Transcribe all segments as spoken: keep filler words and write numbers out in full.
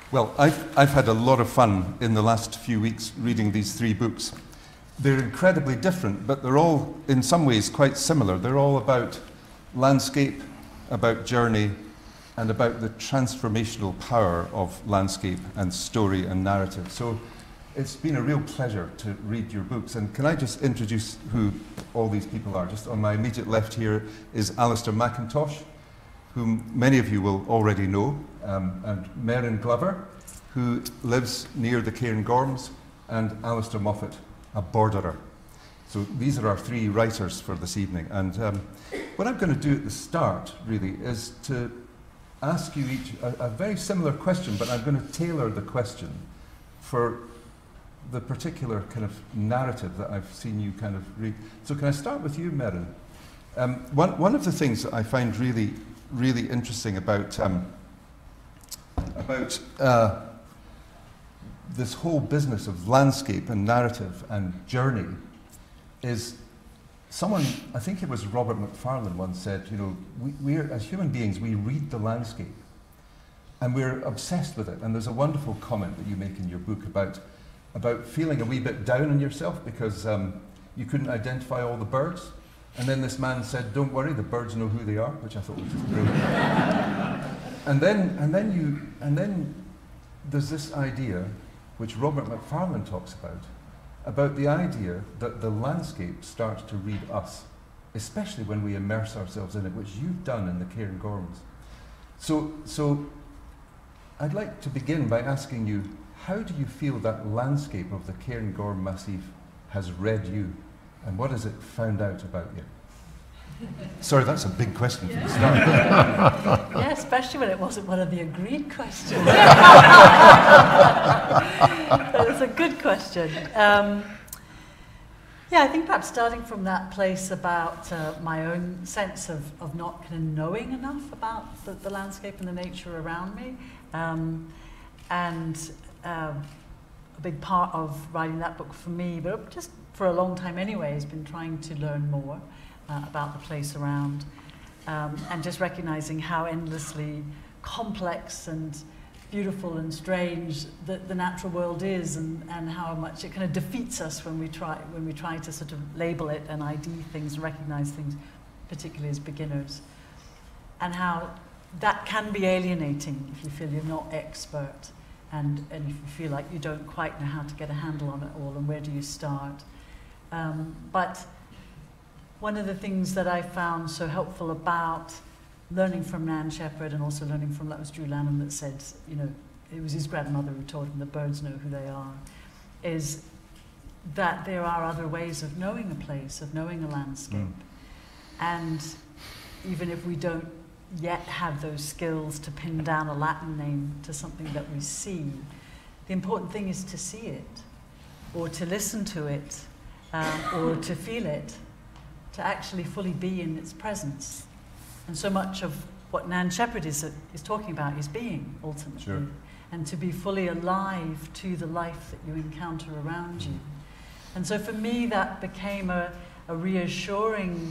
Well, I've, I've had a lot of fun in the last few weeks reading these three books. They're incredibly different, but they're all, in some ways, quite similar. They're all about landscape, about journey, and about the transformational power of landscape and story and narrative. So it's been a real pleasure to read your books. And can I just introduce who all these people are? Just on my immediate left here is Alastair McIntosh, whom many of you will already know, um, and Merryn Glover, who lives near the Cairngorms, and Alistair Moffat, a borderer. So these are our three writers for this evening. And um, what I'm going to do at the start, really, is to ask you each a, a very similar question, but I'm going to tailor the question for the particular kind of narrative that I've seen you kind of read. So can I start with you, Merryn? Um, one, one of the things that I find really really interesting about um, about uh, this whole business of landscape and narrative and journey is someone, I think it was Robert Macfarlane once said, you know, we, we're, as human beings, we read the landscape and we're obsessed with it. And there's a wonderful comment that you make in your book about, about feeling a wee bit down on yourself because um, you couldn't identify all the birds. And then this man said, don't worry, the birds know who they are, which I thought was just brilliant. and then, and then you, and then there's this idea, which Robert Macfarlane talks about, about the idea that the landscape starts to read us, especially when we immerse ourselves in it, which you've done in the Cairngorms. So, so I'd like to begin by asking you, how do you feel that landscape of the Cairngorm Massif has read you? And what has it found out about you? Sorry, that's a big question yeah. for the start. Yeah, especially when it wasn't one of the agreed questions. It's a good question. Um, yeah, I think perhaps starting from that place about uh, my own sense of, of not kind of knowing enough about the, the landscape and the nature around me. Um, and uh, a big part of writing that book for me, but just for a long time anyway, has been trying to learn more uh, about the place around um, and just recognizing how endlessly complex and beautiful and strange the, the natural world is, and, and how much it kind of defeats us when we try when we try to sort of label it and I D things and recognize things, particularly as beginners, and how that can be alienating if you feel you're not expert and, and if you feel like you don't quite know how to get a handle on it all and where do you start. Um, but one of the things that I found so helpful about learning from Nan Shepherd and also learning from, that was Drew Lanham that said, you know, it was his grandmother who told him the birds know who they are, is that there are other ways of knowing a place, of knowing a landscape. Mm. And even if we don't yet have those skills to pin down a Latin name to something that we see, the important thing is to see it, or to listen to it, Um, or to feel it, to actually fully be in its presence. And so much of what Nan Shepherd is, uh, is talking about is being, ultimately. Sure. And to be fully alive to the life that you encounter around you. And so for me, that became a, a reassuring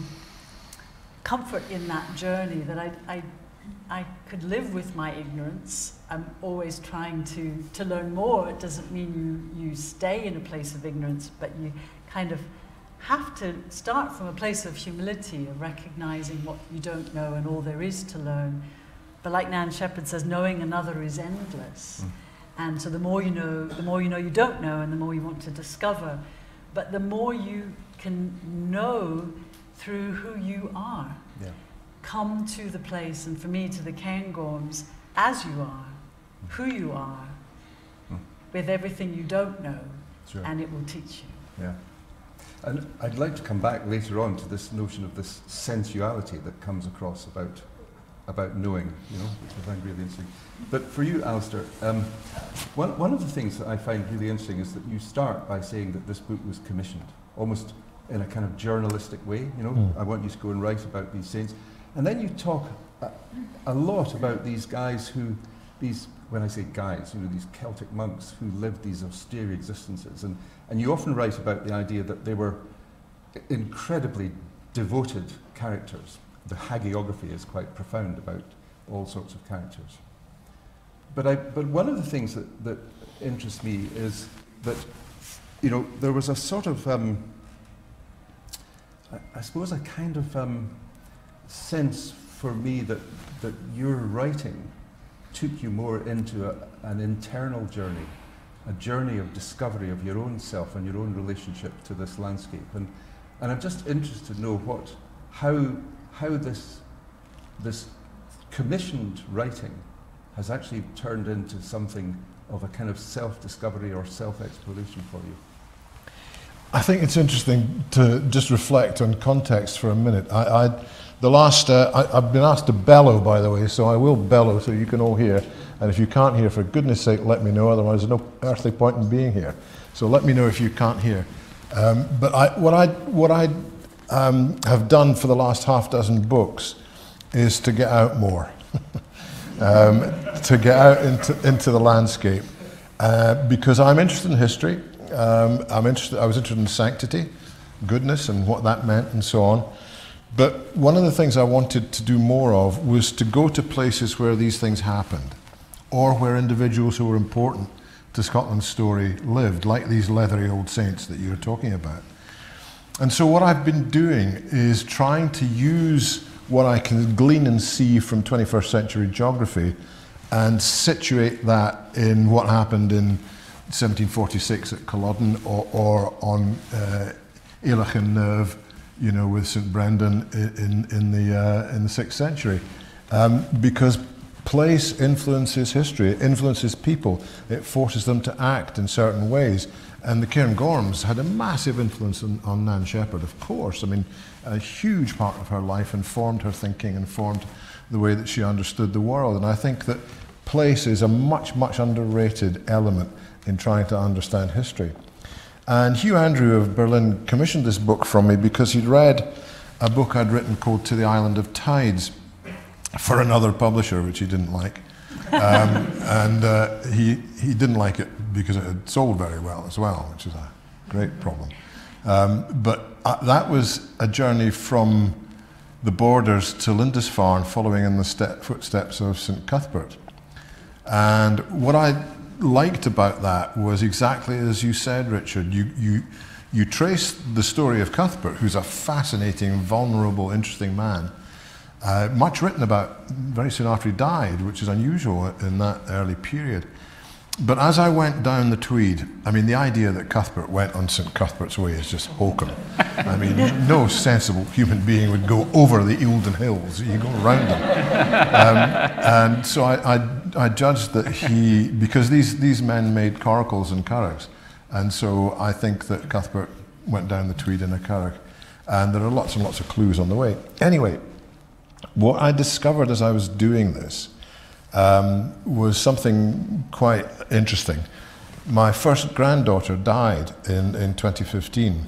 comfort in that journey, that I, I, I could live with my ignorance. I'm always trying to, to learn more. It doesn't mean you, you stay in a place of ignorance, but you kind of have to start from a place of humility, of recognizing what you don't know and all there is to learn. But like Nan Shepherd says, knowing another is endless. Mm. And so the more you know, the more you know you don't know, and the more you want to discover. But the more you can know through who you are. Yeah. Come to the place, and for me, to the Cairngorms, as you are, mm. who you are, mm. with everything you don't know, sure. and it will teach you. Yeah. And I'd like to come back later on to this notion of this sensuality that comes across about about knowing, you know, which I find really interesting. But for you, Alistair, um, one, one of the things that I find really interesting is that you start by saying that this book was commissioned, almost in a kind of journalistic way, you know, mm. I want you to go and write about these saints. And then you talk a, a lot about these guys who, these, when I say guys, you know, these Celtic monks who lived these austere existences. And, and you often write about the idea that they were incredibly devoted characters. The hagiography is quite profound about all sorts of characters. but I, but one of the things that, that interests me is that, you know, there was a sort of, um, I, I suppose, a kind of um, sense for me that that your writing took you more into a, an internal journey, a journey of discovery of your own self and your own relationship to this landscape. And and I'm just interested to know what, how how this this commissioned writing has actually turned into something of a kind of self-discovery or self-exploration for you. I think it's interesting to just reflect on context for a minute. I, I, the last, uh, I, I've been asked to bellow, by the way, so I will bellow so you can all hear. And if you can't hear, for goodness sake, let me know, otherwise there's no earthly point in being here. So let me know if you can't hear. Um, but I, what I, what I um, have done for the last half dozen books is to get out more. um, to get out into, into the landscape. Uh, because I'm interested in history. Um, I'm interested, I was interested in sanctity, goodness, and what that meant, and so on. But one of the things I wanted to do more of was to go to places where these things happened, or where individuals who were important to Scotland's story lived, like these leathery old saints that you were talking about. And so what I've been doing is trying to use what I can glean and see from twenty-first century geography and situate that in what happened in seventeen forty-six at Culloden, or, or on uh, Eilach and Nerve, you know, with Saint Brendan in, in, the, uh, in the sixth century. Um, because place influences history, it influences people, it forces them to act in certain ways. And the Cairngorms had a massive influence on, on Nan Shepherd, of course. I mean, a huge part of her life informed her thinking, informed the way that she understood the world. And I think that place is a much, much underrated element in trying to understand history. And Hugh Andrew of Birlinn commissioned this book from me because he'd read a book I'd written called To the Island of Tides for another publisher, which he didn't like. Um, and uh, he, he didn't like it because it had sold very well as well, which is a great problem. Um, but uh, that was a journey from the borders to Lindisfarne, following in the step, footsteps of Saint Cuthbert. And what I liked about that was exactly as you said, Richard. You, you, you trace the story of Cuthbert, who's a fascinating, vulnerable, interesting man, uh, much written about very soon after he died, which is unusual in that early period. But as I went down the Tweed, I mean, the idea that Cuthbert went on Saint Cuthbert's Way is just hokum. I mean, no sensible human being would go over the Eildon Hills. You go around them. Um, and so I, I, I judged that he, because these, these men made coracles and curraghs, and so I think that Cuthbert went down the Tweed in a curragh. And there are lots and lots of clues on the way. Anyway, what I discovered as I was doing this Um, was something quite interesting. My first granddaughter died in, in twenty fifteen,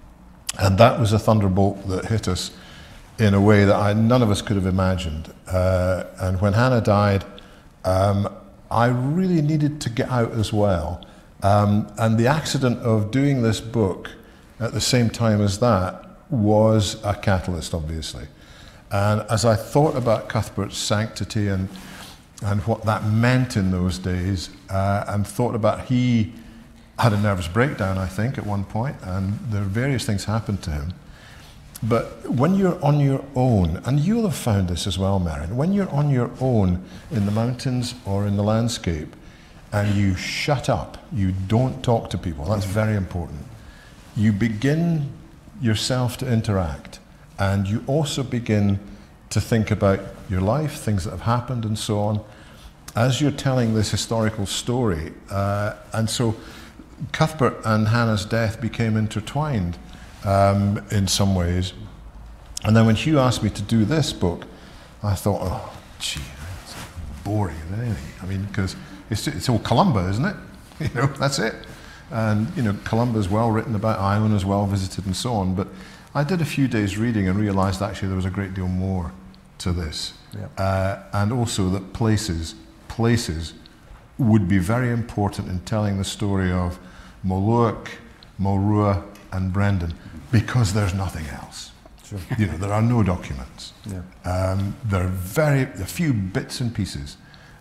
and that was a thunderbolt that hit us in a way that I, none of us could have imagined. Uh, and when Hannah died, um, I really needed to get out as well. Um, and the accident of doing this book at the same time as that was a catalyst, obviously. And as I thought about Cuthbert's sanctity and and what that meant in those days, uh, and thought about, he had a nervous breakdown, I think, at one point, and there are various things happened to him. But when you're on your own, and you'll have found this as well, Merryn, when you're on your own in the mountains or in the landscape, and you shut up, you don't talk to people, that's very important. You begin yourself to interact, and you also begin to think about your life, things that have happened and so on, as you're telling this historical story. Uh, and so Cuthbert and Hannah's death became intertwined um, in some ways. And then when Hugh asked me to do this book, I thought, oh, gee, that's boring, isn't it? I mean, because it's, it's all Columba, isn't it? You know, that's it. And, you know, Columba's well written about, Ireland is well visited and so on. But I did a few days reading and realized actually there was a great deal more to this. Yep. Uh, and also that places, places would be very important in telling the story of Moluak, Mulrua and Brendan, because there's nothing else. Sure. You know, there are no documents. Yeah. Um, there are very, a few bits and pieces.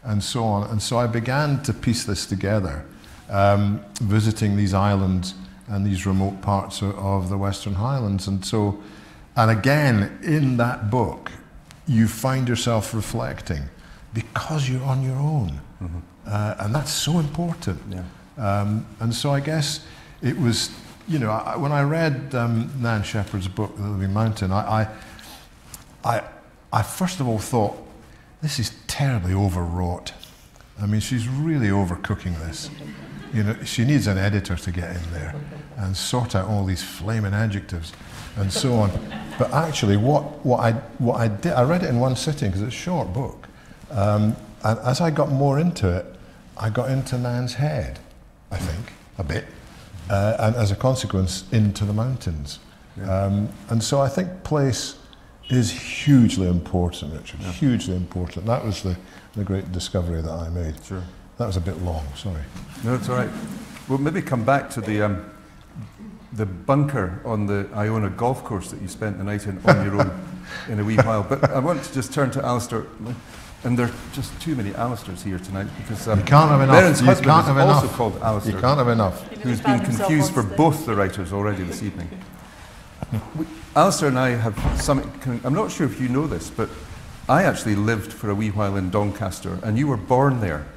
and so on. And so I began to piece this together, um, visiting these islands and these remote parts of, of the Western Highlands. And so, and again, in that book, you find yourself reflecting because you're on your own. Mm-hmm. uh, and that's so important. Yeah. Um, and so I guess it was, you know, I, when I read um, Nan Shepherd's book, The Living Mountain, I, I, I, I first of all thought, this is terribly overwrought. I mean, she's really overcooking this. You know, she needs an editor to get in there and sort out all these flaming adjectives and so on. But actually, what, what, I, what I did, I read it in one sitting because it's a short book. Um, and as I got more into it, I got into Nan's head, I think, a bit. Uh, and as a consequence, into the mountains. Yeah. Um, and so I think place is hugely important, Richard, yeah. hugely important. That was the, the great discovery that I made. Sure. That was a bit long, sorry. No, it's all right. We'll maybe come back to the um, the bunker on the Iona golf course that you spent the night in on your own in a wee while. But I want to just turn to Alistair, and there are just too many Alistairs here tonight because um, you can't have enough. Merryn's you husband can't is have also enough. called Alistair. You can't have enough. Who's been confused for both the writers already this evening. we, Alistair and I have some. I'm not sure if you know this, but I actually lived for a wee while in Doncaster, and you were born there.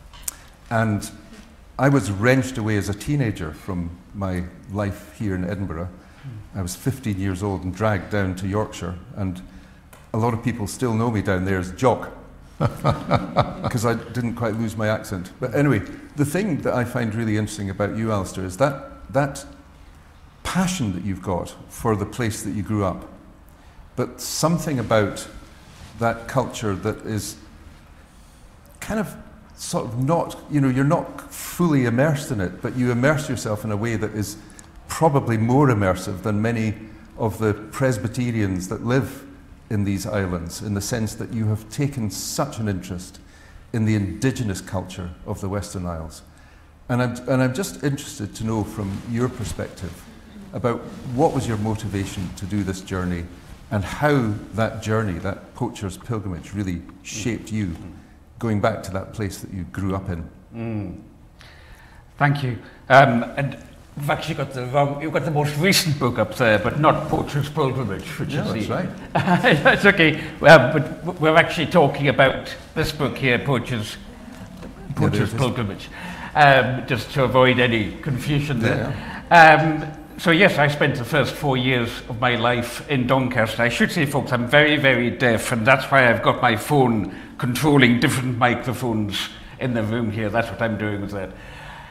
And I was wrenched away as a teenager from my life here in Edinburgh. I was fifteen years old and dragged down to Yorkshire, and a lot of people still know me down there as Jock, because I didn't quite lose my accent. But anyway, the thing that I find really interesting about you, Alistair, is that, that passion that you've got for the place that you grew up, but something about that culture that is kind of sort of not, you know, you're not fully immersed in it, but you immerse yourself in a way that is probably more immersive than many of the Presbyterians that live in these islands, in the sense that you have taken such an interest in the indigenous culture of the Western Isles. And I'm, and I'm just interested to know from your perspective about what was your motivation to do this journey and how that journey, that poacher's pilgrimage, really shaped you, going back to that place that you grew up in. Mm. Thank you. Um, and you've actually got the wrong, you've got the most recent book up there, but not Poacher's Pilgrimage, which yeah, is that's the, right. That's okay. Well, but we're actually talking about this book here, Poacher's, Poacher's yeah, Pilgrimage, um, just to avoid any confusion there. Yeah. Um, so yes, I spent the first four years of my life in Doncaster. I should say, folks, I'm very, very deaf, and that's why I've got my phone controlling different microphones in the room here. That's what I'm doing with that.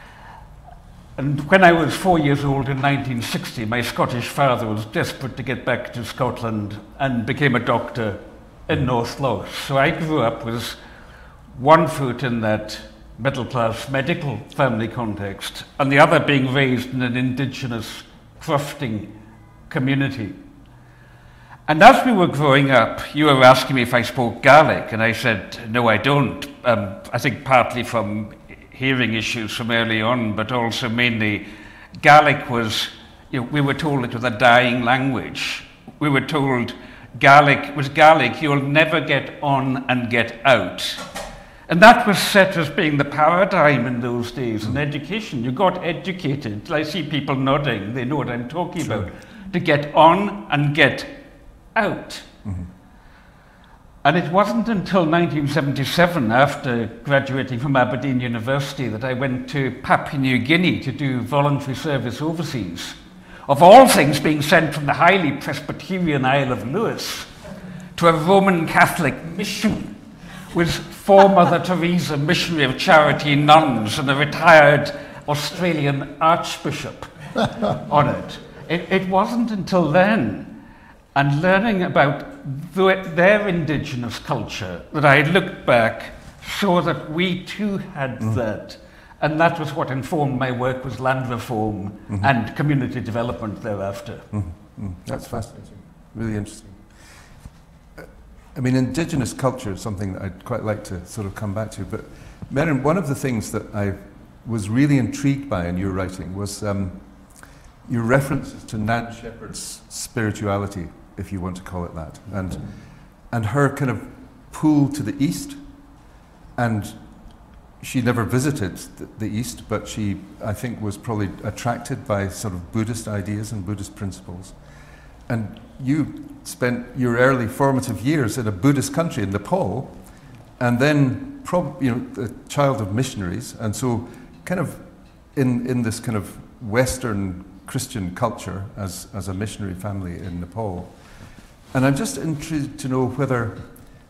And when I was four years old in nineteen sixty, my Scottish father was desperate to get back to Scotland and became a doctor in North Louth. So I grew up with one foot in that middle-class medical family context, and the other being raised in an indigenous crofting community. And as we were growing up, you were asking me if I spoke Gaelic, and I said, no, I don't. Um, I think partly from hearing issues from early on, but also mainly Gaelic was, you know, we were told it was a dying language. We were told Gaelic was Gaelic, you'll never get on and get out. And that was set as being the paradigm in those days in education. You got educated. I see people nodding, they know what I'm talking sure. about. To get on and get out. Mm-hmm. And it wasn't until nineteen seventy-seven, after graduating from Aberdeen University, that I went to Papua New Guinea to do voluntary service overseas. Of all things, being sent from the highly Presbyterian Isle of Lewis to a Roman Catholic mission with four Mother Teresa missionary of charity nuns and a retired Australian archbishop on it. it. It wasn't until then, and learning about the, their indigenous culture, that I looked back, saw that we too had mm. that. And that was what informed my work with land reform mm-hmm. and community development thereafter. Mm-hmm. Mm. That's fascinating, really interesting. I mean, indigenous culture is something that I'd quite like to sort of come back to, but Merryn, one of the things that I was really intrigued by in your writing was um, your references to Nan Shepherd's spirituality, if you want to call it that, and, and her kind of pull to the east, and she never visited the, the East, but she, I think, was probably attracted by sort of Buddhist ideas and Buddhist principles. And you spent your early formative years in a Buddhist country in Nepal, and then, prob- you know, a child of missionaries, and so kind of in, in this kind of Western Christian culture as, as a missionary family in Nepal. And I'm just intrigued to know whether,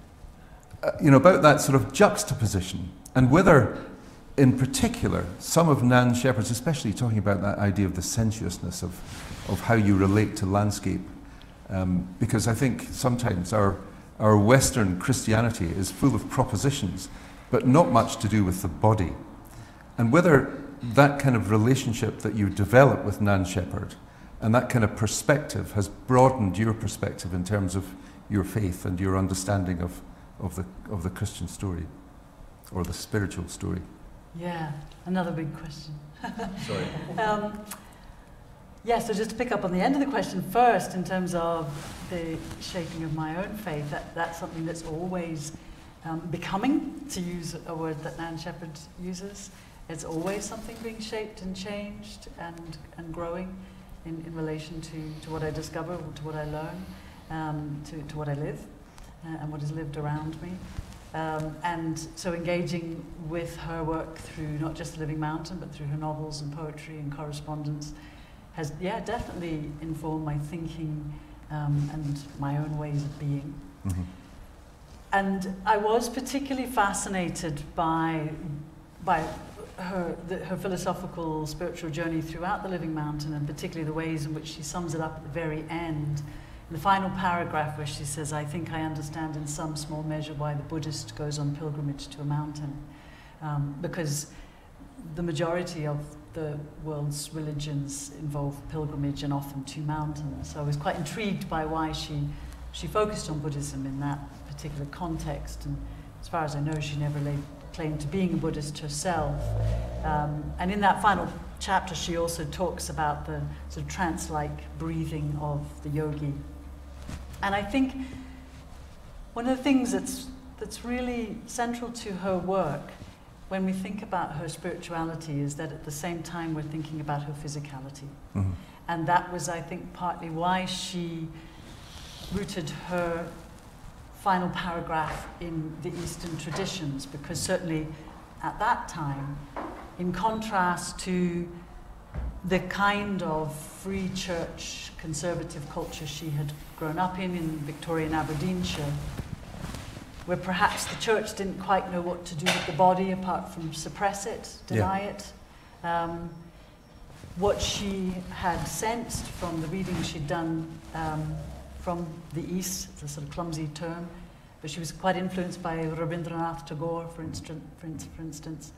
uh, you know, about that sort of juxtaposition, and whether, in particular, some of Nan Shepherd's, especially talking about that idea of the sensuousness of, of how you relate to landscape, um, because I think sometimes our, our Western Christianity is full of propositions, but not much to do with the body. And whether that kind of relationship that you develop with Nan Shepherd and that kind of perspective has broadened your perspective in terms of your faith and your understanding of, of, the, of the Christian story, or the spiritual story. Yeah, another big question. Sorry. um, yeah, so just to pick up on the end of the question first, in terms of the shaping of my own faith, that, that's something that's always um, becoming, to use a word that Nan Shepherd uses. It's always something being shaped and changed and, and growing in, in relation to, to what I discover, to what I learn, um, to, to what I live, uh, and what is lived around me. Um, and so engaging with her work through not just The Living Mountain, but through her novels and poetry and correspondence has, yeah, definitely informed my thinking um, and my own ways of being. Mm-hmm. And I was particularly fascinated by, by her, the, her philosophical, spiritual journey throughout The Living Mountain, and particularly the ways in which she sums it up at the very end. In the final paragraph where she says, I think I understand in some small measure why the Buddhist goes on pilgrimage to a mountain. Um, because the majority of the world's religions involve pilgrimage, and often to mountains. So I was quite intrigued by why she, she focused on Buddhism in that particular context. And as far as I know, she never laid claim to being a Buddhist herself. Um, and in that final chapter, she also talks about the sort of trance-like breathing of the yogi. And I think one of the things that's, that's really central to her work when we think about her spirituality is that at the same time we're thinking about her physicality. Mm-hmm. And that was, I think, partly why she rooted her final paragraph in the Eastern traditions, because certainly at that time, in contrast to the kind of free church conservative culture she had grown up in, in Victorian Aberdeenshire, where perhaps the church didn't quite know what to do with the body apart from suppress it, deny yeah. it. Um, what she had sensed from the reading she'd done um, from the East, it's a sort of clumsy term, but she was quite influenced by Rabindranath Tagore, for, instance, for, in, for instance,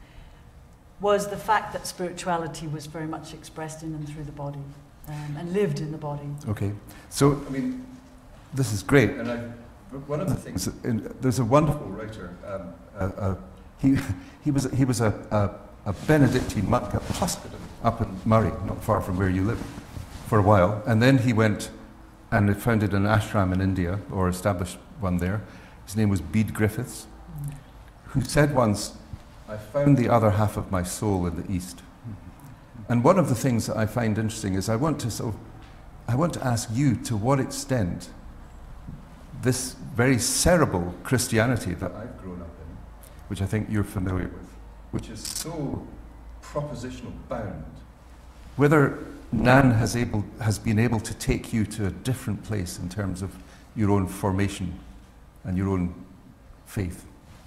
was the fact that spirituality was very much expressed in and through the body, um, and lived in the body. Okay, so, I mean, this is great, and I, one of the things, in, there's a wonderful writer, um, uh, uh, he, he was, he was a, a, a Benedictine monk at Tuscadon, up in Murray, not far from where you live, for a while, and then he went and founded an ashram in India, or established one there. His name was Bede Griffiths, who said once, I found the other half of my soul in the East. And one of the things that I find interesting is I want to sort of, I want to ask you to what extent this very cerebral Christianity that I've grown up in, which I think you're familiar with, which is so propositional bound, whether Nan has, able, has been able to take you to a different place in terms of your own formation and your own faith.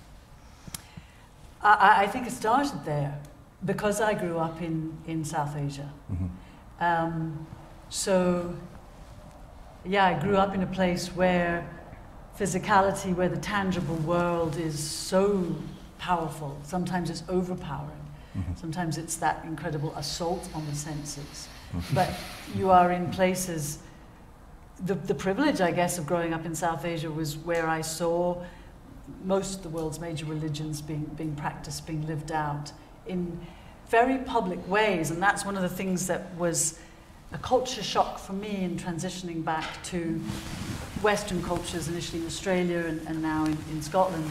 I, I think it started there because I grew up in, in South Asia. Mm-hmm. Um, so, yeah, I grew up in a place where physicality, where the tangible world is so powerful. Sometimes it's overpowering. Mm-hmm. Sometimes it's that incredible assault on the senses. Mm-hmm. But you are in places, the, the privilege, I guess, of growing up in South Asia was where I saw most of the world's major religions being, being practiced, being lived out in very public ways. And that's one of the things that was a culture shock for me in transitioning back to Western cultures, initially in Australia and, and now in, in Scotland,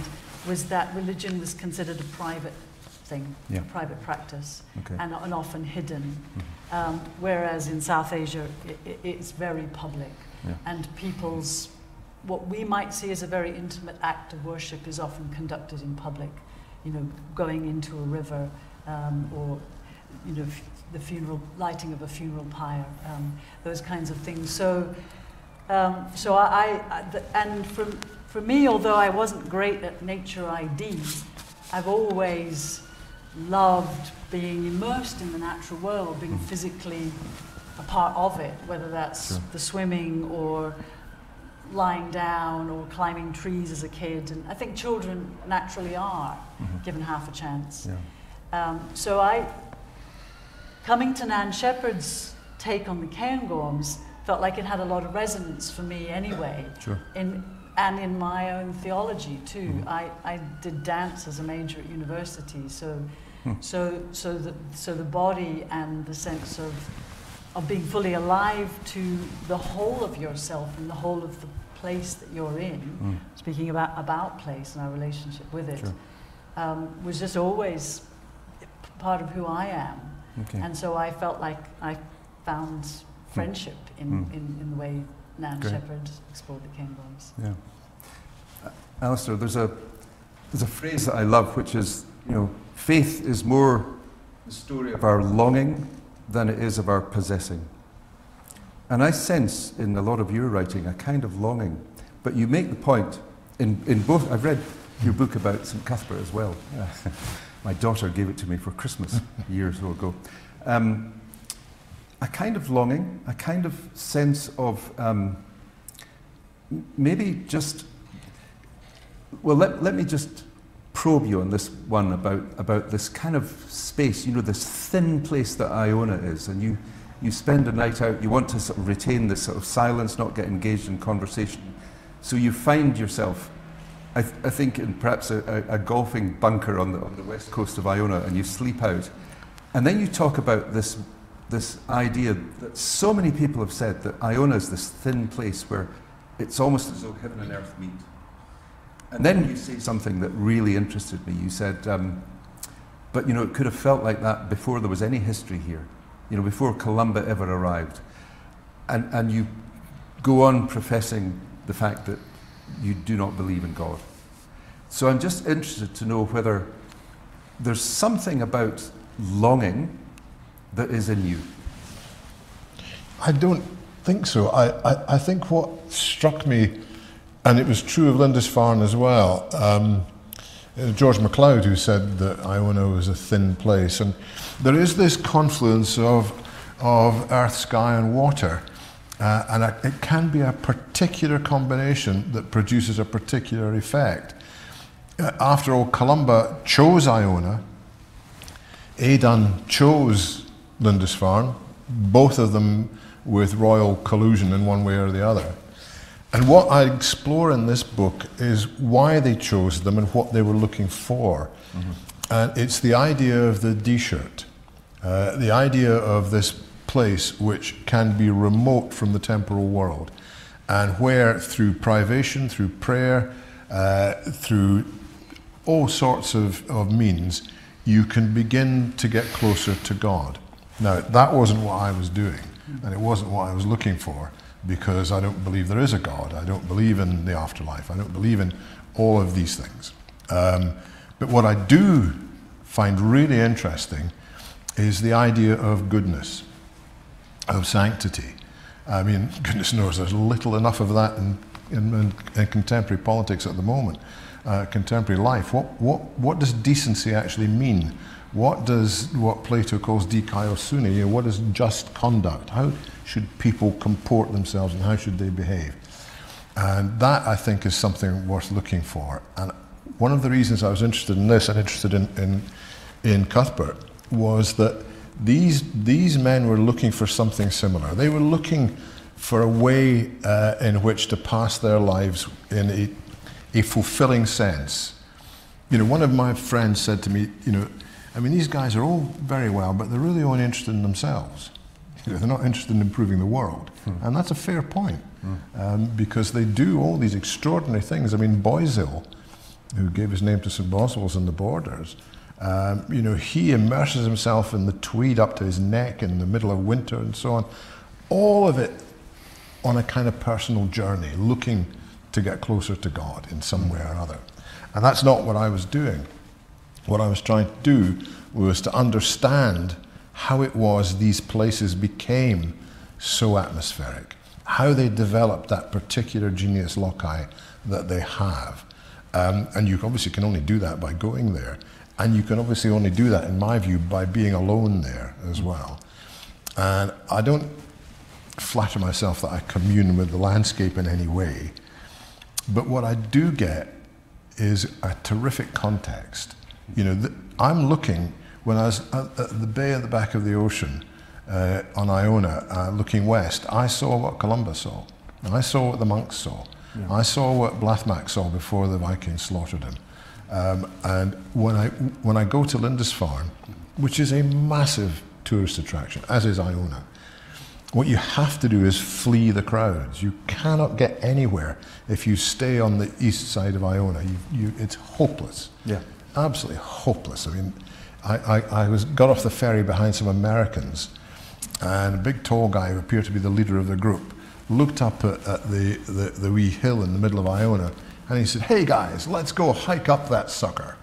was that religion was considered a private thing, Yeah. a private practice, Okay. and, and often hidden. Mhm. Um, whereas in South Asia, it, it, it's very public. Yeah. And people's, what we might see as a very intimate act of worship is often conducted in public. You know, going into a river, um, or, you know, f the funeral, lighting of a funeral pyre, um, those kinds of things. So, um, so I, I the, and for, for me, although I wasn't great at nature I D, I've always loved being immersed in the natural world, being Mm. physically a part of it, whether that's Sure. the swimming or lying down or climbing trees as a kid. And I think children naturally are, Mhm. given half a chance. Yeah. Um, so I, coming to Nan Shepherd's take on the Cairngorms, felt like it had a lot of resonance for me anyway, Sure. in, and in my own theology too. Mhm. I, I did dance as a major at university, so Hmm. so so the so the body and the sense of of being fully alive to the whole of yourself and the whole of the place that you're in, Mm. speaking about about place and our relationship with it, Sure. um, was just always part of who I am. Okay. And so I felt like I found friendship in, Mm. in, in the way Nan Great. Shepherd explored the Cairngorms. Yeah. Uh, Alistair, there's a there's a phrase that I love, which is, you know, faith is more the story of our longing than it is of our possessing. And I sense in a lot of your writing a kind of longing, but you make the point in in both. I've read your book about Saint Cuthbert as well. My daughter gave it to me for Christmas a year or so ago. Um, a kind of longing, a kind of sense of um, m- maybe just, well, let, let me just probe you on this one about, about this kind of space, you know, this thin place that Iona is, and you, you spend a night out, you want to sort of retain this sort of silence, not get engaged in conversation. So you find yourself, I, th I think, in perhaps a, a, a golfing bunker on the, on the west coast of Iona, and you sleep out. And then you talk about this, this idea that so many people have said that Iona is this thin place where it's almost as though heaven and earth meet. And then you say something that really interested me. You said, um, but you know, it could have felt like that before there was any history here, you know, before Columba ever arrived. And, and you go on professing the fact that you do not believe in God. So I'm just interested to know whether there's something about longing that is in you. I don't think so. I, I, I think what struck me, and it was true of Lindisfarne as well, um, uh, George MacLeod, who said that Iona was a thin place, and there is this confluence of, of earth, sky and water, uh, and a, it can be a particular combination that produces a particular effect. Uh, after all, Columba chose Iona, Aidan chose Lindisfarne, both of them with royal collusion in one way or the other. And what I explore in this book is why they chose them and what they were looking for. Mm-hmm. And it's the idea of the D-shirt, uh, the idea of this place which can be remote from the temporal world, and where through privation, through prayer, uh, through all sorts of, of means, you can begin to get closer to God. Now, that wasn't what I was doing, and it wasn't what I was looking for, because I don't believe there is a God. I don't believe in the afterlife. I don't believe in all of these things. Um, but what I do find really interesting is the idea of goodness, of sanctity. I mean, goodness knows there's little enough of that in, in, in, in contemporary politics at the moment, uh, contemporary life. What, what, what does decency actually mean? What does what Plato calls dikaiosune, you know, what is just conduct? How should people comport themselves and how should they behave? And that, I think, is something worth looking for. And one of the reasons I was interested in this and interested in, in, in Cuthbert was that these, these men were looking for something similar. They were looking for a way uh, in which to pass their lives in a, a fulfilling sense. You know, one of my friends said to me, you know, I mean, these guys are all very well, but they're really only interested in themselves. You know, they're not interested in improving the world. Hmm. And that's a fair point, hmm. um, because they do all these extraordinary things. I mean, Boisil who gave his name to Saint Boswell's in the Borders, um, you know, he immerses himself in the tweed up to his neck in the middle of winter and so on. All of it on a kind of personal journey, looking to get closer to God in some way or other. And that's not what I was doing. What I was trying to do was to understand how it was these places became so atmospheric, how they developed that particular genius loci that they have. Um, and you obviously can only do that by going there. And you can obviously only do that, in my view, by being alone there as well. And I don't flatter myself that I commune with the landscape in any way. But what I do get is a terrific context. You know, th I'm looking, when I was at, at the bay at the back of the ocean uh, on Iona, uh, looking west, I saw what Columbus saw. I saw what the monks saw. Yeah. I saw what Blathmack saw before the Vikings slaughtered him. Um, and when I, when I go to Lindisfarne, which is a massive tourist attraction, as is Iona, what you have to do is flee the crowds. You cannot get anywhere if you stay on the east side of Iona. You, you, it's hopeless. Yeah. Absolutely hopeless. I mean, I, I, I was, got off the ferry behind some Americans, and a big tall guy who appeared to be the leader of the group looked up at, at the, the, the wee hill in the middle of Iona, and he said, "Hey guys, let's go hike up that sucker."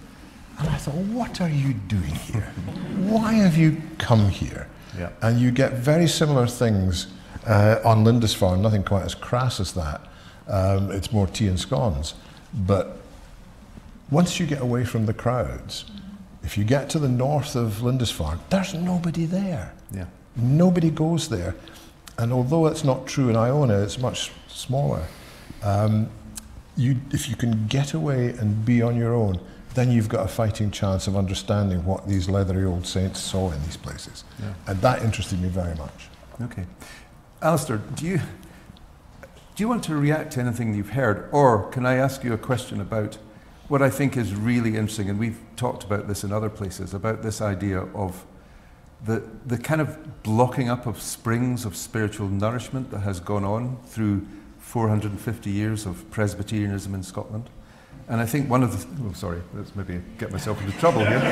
And I thought, what are you doing here? Why have you come here? Yeah. And you get very similar things uh, on Lindisfarne, nothing quite as crass as that. Um, it's more tea and scones. But once you get away from the crowds, if you get to the north of Lindisfarne, there's nobody there. Yeah. Nobody goes there. And although it's not true in Iona, it's much smaller. Um, you, if you can get away and be on your own, then you've got a fighting chance of understanding what these leathery old saints saw in these places. Yeah. And that interested me very much. Okay. Alistair, do you, do you want to react to anything you've heard? Or can I ask you a question about what I think is really interesting, and we've talked about this in other places, about this idea of the, the kind of blocking up of springs of spiritual nourishment that has gone on through four hundred fifty years of Presbyterianism in Scotland. And I think one of the, oh sorry, let's maybe get myself into trouble here.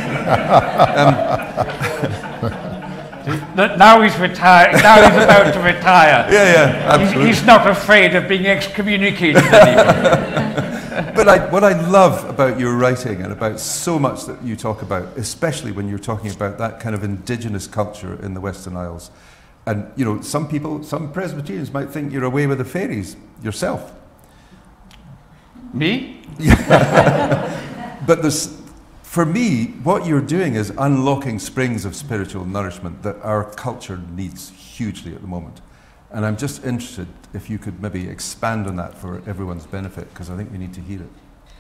um, now he's retired, now he's about to retire. Yeah, yeah, absolutely. He's, he's not afraid of being excommunicated anymore. But I, what I love about your writing and about so much that you talk about, especially when you're talking about that kind of indigenous culture in the Western Isles, and you know, some people, some Presbyterians might think you're away with the fairies yourself. Me? But there's, for me, what you're doing is unlocking springs of spiritual nourishment that our culture needs hugely at the moment. And I'm just interested if you could maybe expand on that for everyone's benefit, because I think we need to hear it.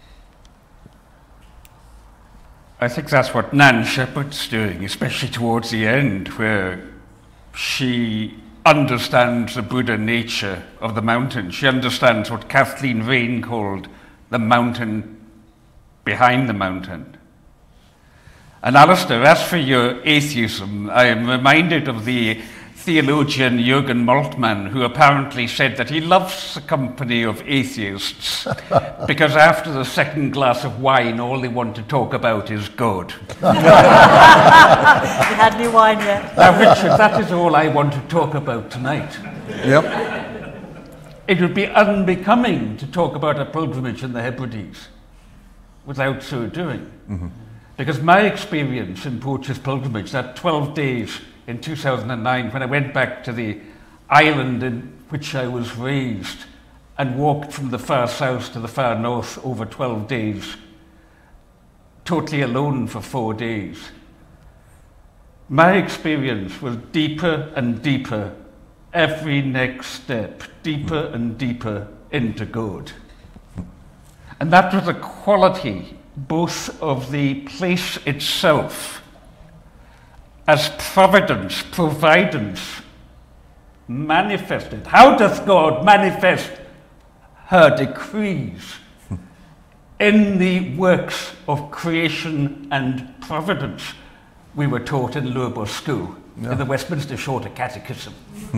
I think that's what Nan Shepherd's doing, especially towards the end, where she understands the Buddha nature of the mountain. She understands what Kathleen Vane called the mountain behind the mountain. And Alistair, as for your atheism, I am reminded of the theologian Jürgen Moltmann, who apparently said that he loves the company of atheists because after the second glass of wine, all they want to talk about is God. You had any wine yet? Now, Richard, that is all I want to talk about tonight. Yep. It would be unbecoming to talk about a pilgrimage in the Hebrides without so doing. Mm-hmm. Because my experience in Porches pilgrimage, that twelve days in two thousand nine, when I went back to the island in which I was raised and walked from the far south to the far north over twelve days, totally alone for four days. My experience was deeper and deeper every next step, deeper and deeper into God. And that was a quality both of the place itself as providence, providence, manifested. How doth God manifest her decrees? In the works of creation and providence, we were taught in Lurbo School, yeah. in the Westminster Shorter Catechism.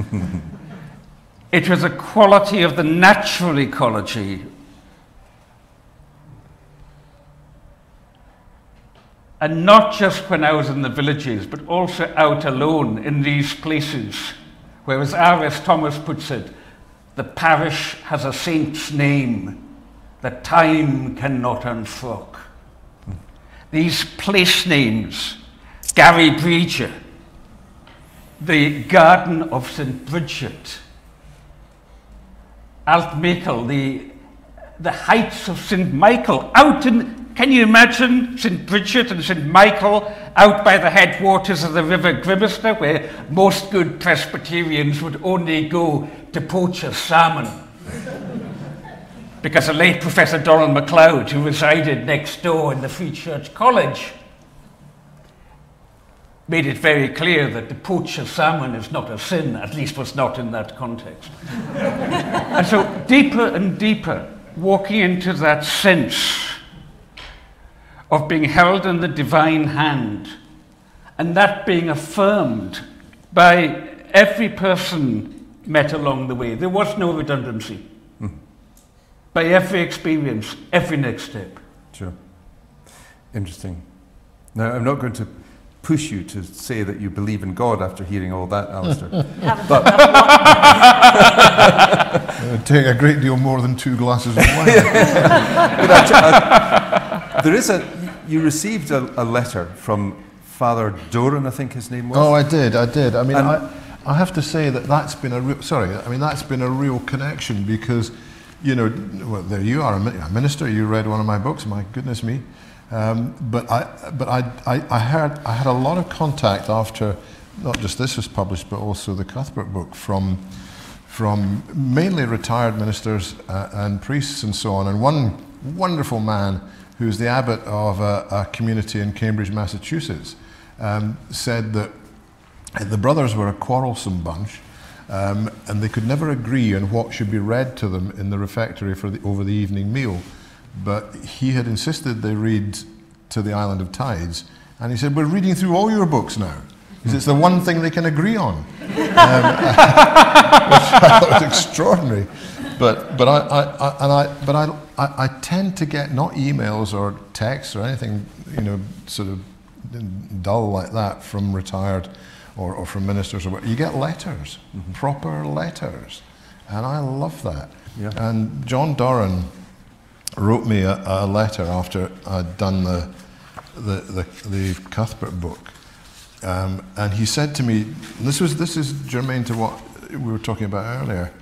It was a quality of the natural ecology And not just when I was in the villages, but also out alone in these places, where, as R S Thomas puts it, the parish has a saint's name that time cannot unfrock. Mm. These place names, Gary Breager, the Garden of Saint Bridget, Altmakel, the, the heights of Saint Michael, out in, can you imagine Saint Bridget and Saint Michael out by the headwaters of the River Grimester, where most good Presbyterians would only go to poach a salmon? Because the late Professor Donald MacLeod, who resided next door in the Free Church College, made it very clear that to poach a salmon is not a sin, at least was not in that context. And so deeper and deeper, walking into that sense of being held in the divine hand, and that being affirmed by every person met along the way. There was no redundancy. Mm. By every experience, every next step. Sure. Interesting. Now, I'm not going to push you to say that you believe in God after hearing all that, Alistair. But it would take a great deal more than two glasses of wine. But actually, uh, there is a, you received a, a letter from Father Doran, I think his name was. Oh, I did, I did. I mean, I, I have to say that that's been a real, sorry, I mean, that's been a real connection because, you know, well, there you are, a minister, you read one of my books, my goodness me. Um, but I, but I, I, I heard, I had a lot of contact after, not just this was published, but also the Cuthbert book from, from mainly retired ministers uh, and priests and so on. And one wonderful man, who's the abbot of a, a community in Cambridge, Massachusetts, um, said that the brothers were a quarrelsome bunch, um, and they could never agree on what should be read to them in the refectory for the, over the evening meal. But he had insisted they read To the Island of Tides, and he said, we're reading through all your books now, because it's the one thing they can agree on. Um, which I thought was extraordinary. But, but, I, I, I, and I, but I, I, I tend to get not emails or texts or anything, you know, sort of dull like that from retired or, or from ministers or what. You get letters, mm-hmm. proper letters, and I love that. Yeah. And John Doran wrote me a, a letter after I'd done the the, the, the Cuthbert book, um, and he said to me, and this was this is germane to what we were talking about earlier.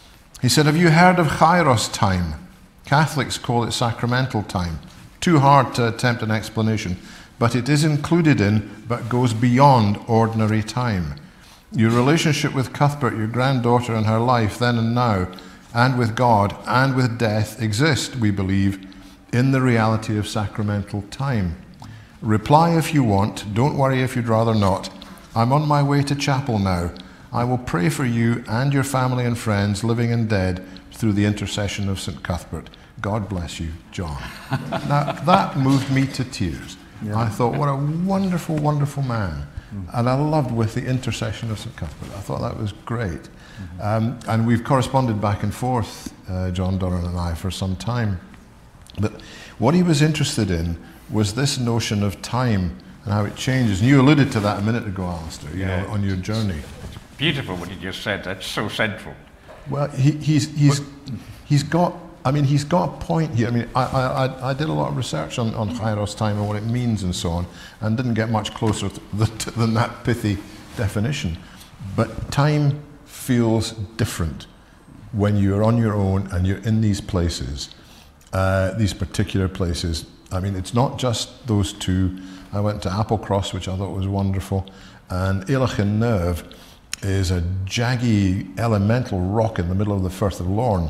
He said, "Have you heard of Kairos time? Catholics call it sacramental time. Too hard to attempt an explanation, but it is included in, but goes beyond ordinary time. Your relationship with Cuthbert, your granddaughter, and her life then and now, and with God, and with death, exist, we believe, in the reality of sacramental time. Reply if you want, don't worry if you'd rather not. I'm on my way to chapel now. I will pray for you and your family and friends, living and dead, through the intercession of Saint Cuthbert. God bless you, John." Now, that moved me to tears. Yeah. I thought, what a wonderful, wonderful man. Mm. And I loved with the intercession of Saint Cuthbert. I thought that was great. Mm-hmm. um, and we've corresponded back and forth, uh, John Doran and I, for some time. But what he was interested in was this notion of time and how it changes. And you alluded to that a minute ago, Alistair, you yeah. know, on your journey. It's beautiful what you just said. That's so central. Well, he, he's, he's, he's got, I mean, he's got a point here. I mean, I, I, I did a lot of research on, on Kairos time and what it means and so on, and didn't get much closer to the, to, than that pithy definition. But time feels different when you're on your own and you're in these places, uh, these particular places. I mean, it's not just those two. I went to Applecross, which I thought was wonderful, and Eilachin Nerve is a jaggy elemental rock in the middle of the Firth of Lorne.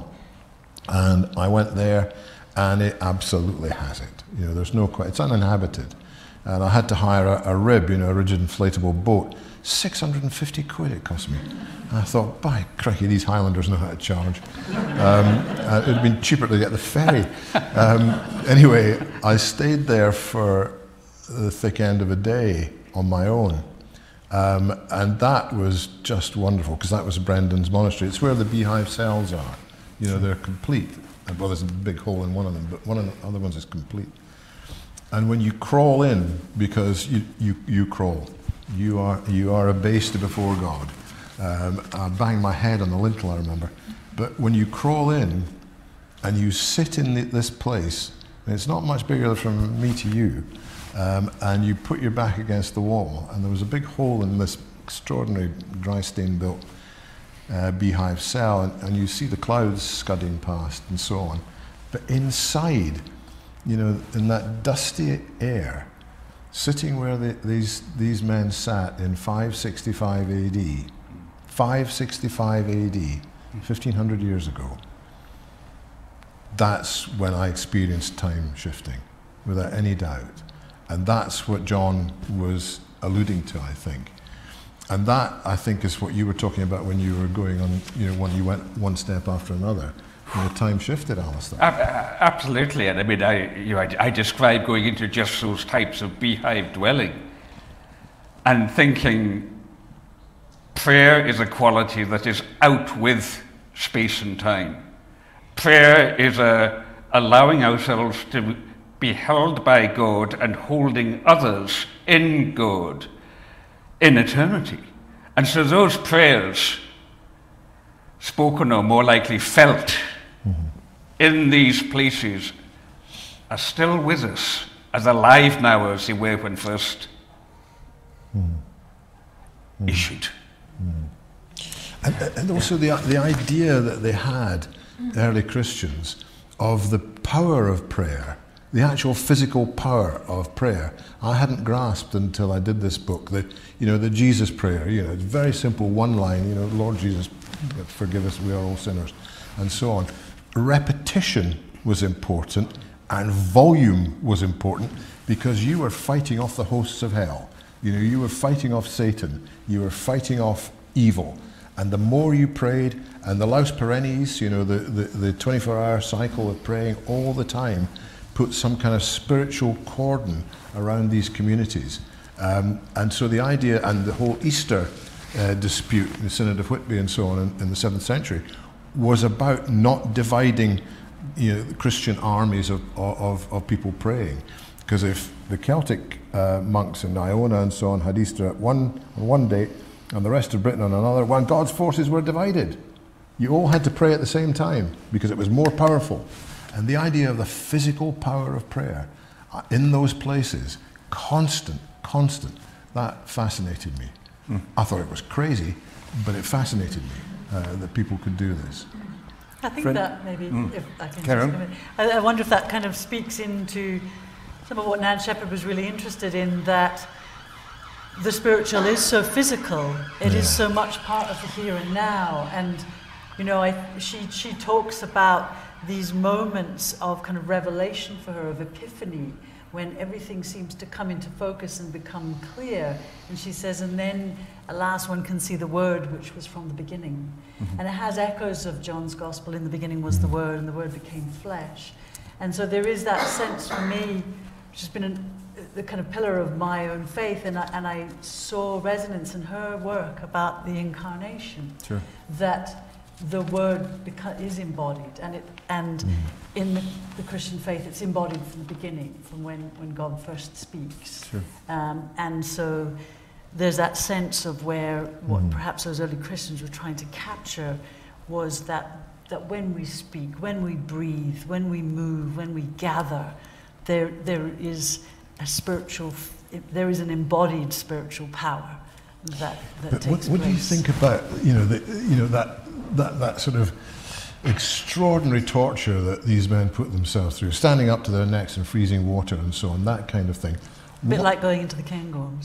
And I went there, and it absolutely has it. You know, there's no question. It's uninhabited. And I had to hire a, a rib, you know, a rigid inflatable boat. six hundred and fifty quid it cost me. And I thought, by crikey, these Highlanders know how to charge. Um, uh, it would have been cheaper to get the ferry. Um, anyway, I stayed there for the thick end of a day on my own. Um, and that was just wonderful, because that was Brendan's monastery. It's where the beehive cells are. You know, they're complete. Well, there's a big hole in one of them, but one of the other ones is complete. And when you crawl in, because you, you, you crawl, you are, you are abased before God. Um, I banged my head on the lintel, I remember. But when you crawl in and you sit in the, this place, and it's not much bigger from me to you, um, and you put your back against the wall, and there was a big hole in this extraordinary dry stain built uh, beehive cell, and, and you see the clouds scudding past and so on. But inside, you know, in that dusty air, sitting where the, these, these men sat in five sixty-five A D, five sixty-five A D, fifteen hundred years ago, that's when I experienced time shifting, without any doubt. And that's what John was alluding to, I think. And that, I think, is what you were talking about when you were going on, you know, when you went one step after another. When the time shifted, Alistair. Uh, absolutely, and I mean, I, you know, I, I describe going into just those types of beehive dwelling and thinking prayer is a quality that is out with space and time. Prayer is a allowing ourselves to be held by God and holding others in God in eternity. And so those prayers, spoken or more likely felt, in these places are still with us, as alive now as they were when first mm. Mm. issued. Mm. And, and also the, the idea that they had, early Christians, of the power of prayer, the actual physical power of prayer, I hadn't grasped until I did this book. The, you know, the Jesus prayer, you know, it's very simple, one line, you know, Lord Jesus, forgive us, we are all sinners, and so on. Repetition was important, and volume was important, because you were fighting off the hosts of hell. You know, you were fighting off Satan. You were fighting off evil. And the more you prayed, and the laus perennis, you know, the, the, the twenty-four hour cycle of praying all the time, put some kind of spiritual cordon around these communities. Um, and so the idea, and the whole Easter uh, dispute, the Synod of Whitby and so on in, in the seventh century, was about not dividing, you know, the Christian armies of, of, of people praying. Because if the Celtic uh, monks in Iona and so on had Easter at one, on one date and the rest of Britain on another, when God's forces were divided, you all had to pray at the same time because it was more powerful. And the idea of the physical power of prayer uh, in those places, constant, constant, that fascinated me. Mm. I thought it was crazy, but it fascinated me. Uh, that people could do this. I think Friend? that maybe, mm. if I can Karen? just I, I wonder if that kind of speaks into some of what Nan Shepherd was really interested in, that the spiritual is so physical. It yeah. is so much part of the here and now. And, you know, I, she, she talks about these moments of kind of revelation for her, of epiphany, when everything seems to come into focus and become clear. And she says, and then at last one can see the Word, which was from the beginning. Mm-hmm. And it has echoes of John's Gospel. In the beginning was the Word, and the Word became flesh. And so there is that sense for me, which has been an, the kind of pillar of my own faith, and I, and I saw resonance in her work about the incarnation. Sure. That the Word beca- is embodied, and it and mm. in the, the Christian faith, it's embodied from the beginning, from when, when God first speaks. Sure. Um, and so there's that sense of where what mm. perhaps those early Christians were trying to capture was that that when we speak, when we breathe, when we move, when we gather, there there is a spiritual, there is an embodied spiritual power that, that but takes what, place. What do you think about, you know, the, you know that that that sort of extraordinary torture that these men put themselves through, standing up to their necks in freezing water and so on, that kind of thing? A bit what, like going into the Cairngorms.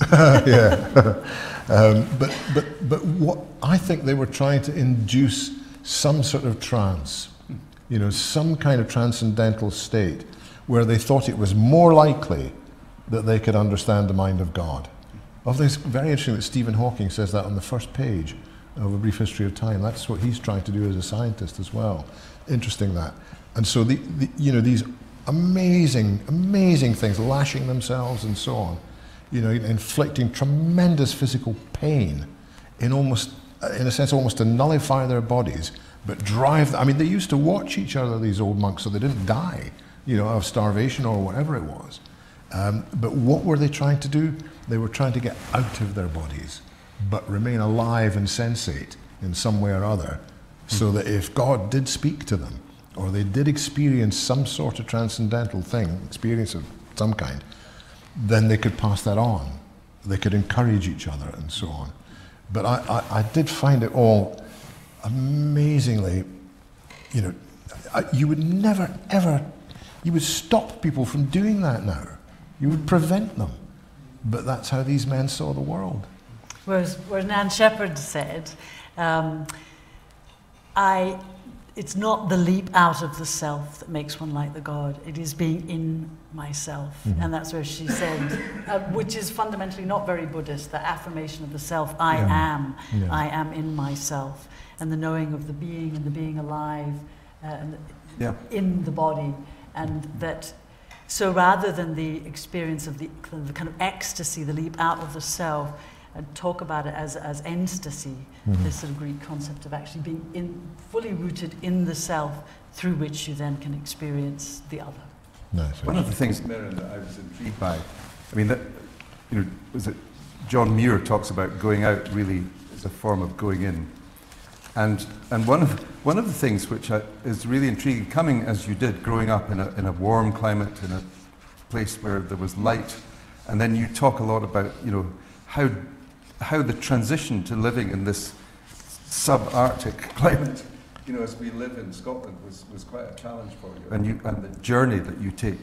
yeah. um, but but but what I think they were trying to induce some sort of trance, you know, some kind of transcendental state where they thought it was more likely that they could understand the mind of God. Oh, it's very interesting that Stephen Hawking says that on the first page of A Brief History of Time. That's what he's trying to do as a scientist as well. Interesting that. And so the, the you know, these amazing, amazing things, lashing themselves and so on, you know, inflicting tremendous physical pain in almost, in a sense, almost to nullify their bodies, but drive them. I mean, they used to watch each other, these old monks, so they didn't die, you know, of starvation or whatever it was. Um, but what were they trying to do? They were trying to get out of their bodies, but remain alive and sensate in some way or other, so that if God did speak to them, or they did experience some sort of transcendental thing, experience of some kind, then they could pass that on. They could encourage each other and so on. But I, I, I did find it all amazingly, you know, I, you would never, ever, you would stop people from doing that now. You would prevent them. But that's how these men saw the world. Whereas, whereas Nan Shepherd said, um, I, it's not the leap out of the self that makes one like the God. It is being in myself. Mm-hmm. And that's where she said, uh, which is fundamentally not very Buddhist, the affirmation of the self. I Yeah. am. Yeah. I am in myself. And the knowing of the being and the being alive uh, and the, Yeah. in the body. And that, so rather than the experience of the, the kind of ecstasy, the leap out of the self, and talk about it as, as ecstasy, mm-hmm. this sort of Greek concept of actually being in, fully rooted in the self, through which you then can experience the other. Nice. One of the things, Merryn, that I was intrigued by, I mean, that, you know, was it John Muir talks about going out really as a form of going in. And and one of one of the things which I, is really intriguing, coming as you did, growing up in a in a warm climate, in a place where there was light, and then you talk a lot about, you know, how how the transition to living in this subarctic climate, you know, as we live in Scotland, was, was quite a challenge for you, and you and the journey that you take.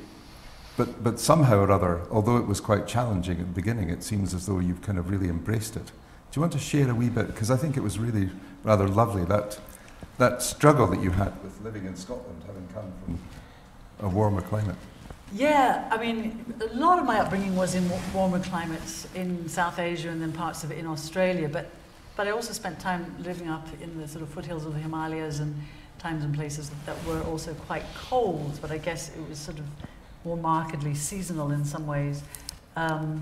But but somehow or other, although it was quite challenging at the beginning, it seems as though you've kind of really embraced it. Do you want to share a wee bit? Because I think it was really rather lovely, that that struggle that you had with living in Scotland, having come from a warmer climate. Yeah, I mean, a lot of my upbringing was in warmer climates in South Asia and then parts of it in Australia, but but I also spent time living up in the sort of foothills of the Himalayas and times and places that were also quite cold, but I guess it was sort of more markedly seasonal in some ways. Um,